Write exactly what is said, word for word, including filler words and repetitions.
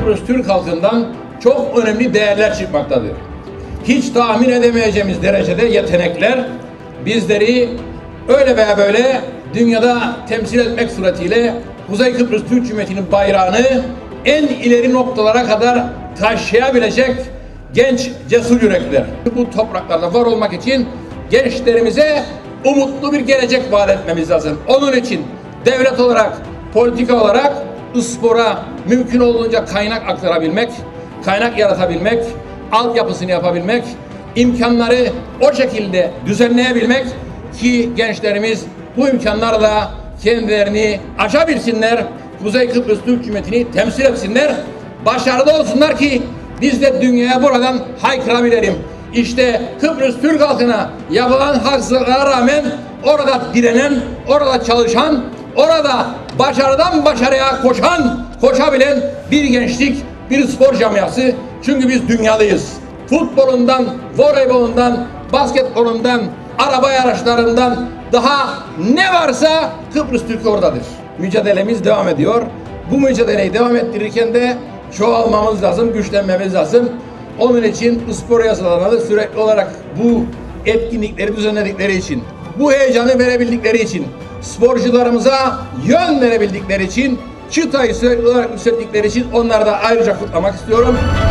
Kıbrıs Türk halkından çok önemli değerler çıkmaktadır. Hiç tahmin edemeyeceğimiz derecede yetenekler bizleri öyle veya böyle dünyada temsil etmek suretiyle Kuzey Kıbrıs Türk Cumhuriyeti'nin bayrağını en ileri noktalara kadar taşıyabilecek genç, cesur yürekler. Bu topraklarda var olmak için gençlerimize umutlu bir gelecek vaat etmemiz lazım. Onun için devlet olarak, politika olarak spora mümkün olduğunca kaynak aktarabilmek, kaynak yaratabilmek, altyapısını yapabilmek, imkanları o şekilde düzenleyebilmek ki gençlerimiz bu imkanlarla kendilerini aşabilsinler, Kuzey Kıbrıs Türk Cumhuriyeti'ni temsil etsinler, başarılı olsunlar ki biz de dünyaya buradan haykırabilelim. İşte Kıbrıs Türk halkına yapılan haksızlıklara rağmen orada direnen, orada çalışan, orada başarıdan başarıya koşan, koşabilen bir gençlik, bir spor camiası. Çünkü biz dünyalıyız. Futbolundan, voleybolundan, basketbolundan, araba yarışlarından daha ne varsa Kıbrıs Türk'ü oradadır. Mücadelemiz devam ediyor. Bu mücadeleyi devam ettirirken de çoğalmamız lazım, güçlenmemiz lazım. Onun için spor yasalarına sürekli olarak bu etkinlikleri düzenledikleri için, bu heyecanı verebildikleri için, sporcularımıza yön verebildikleri için, çıtayı sürekli olarak yükselttikleri için onları da ayrıca kutlamak istiyorum.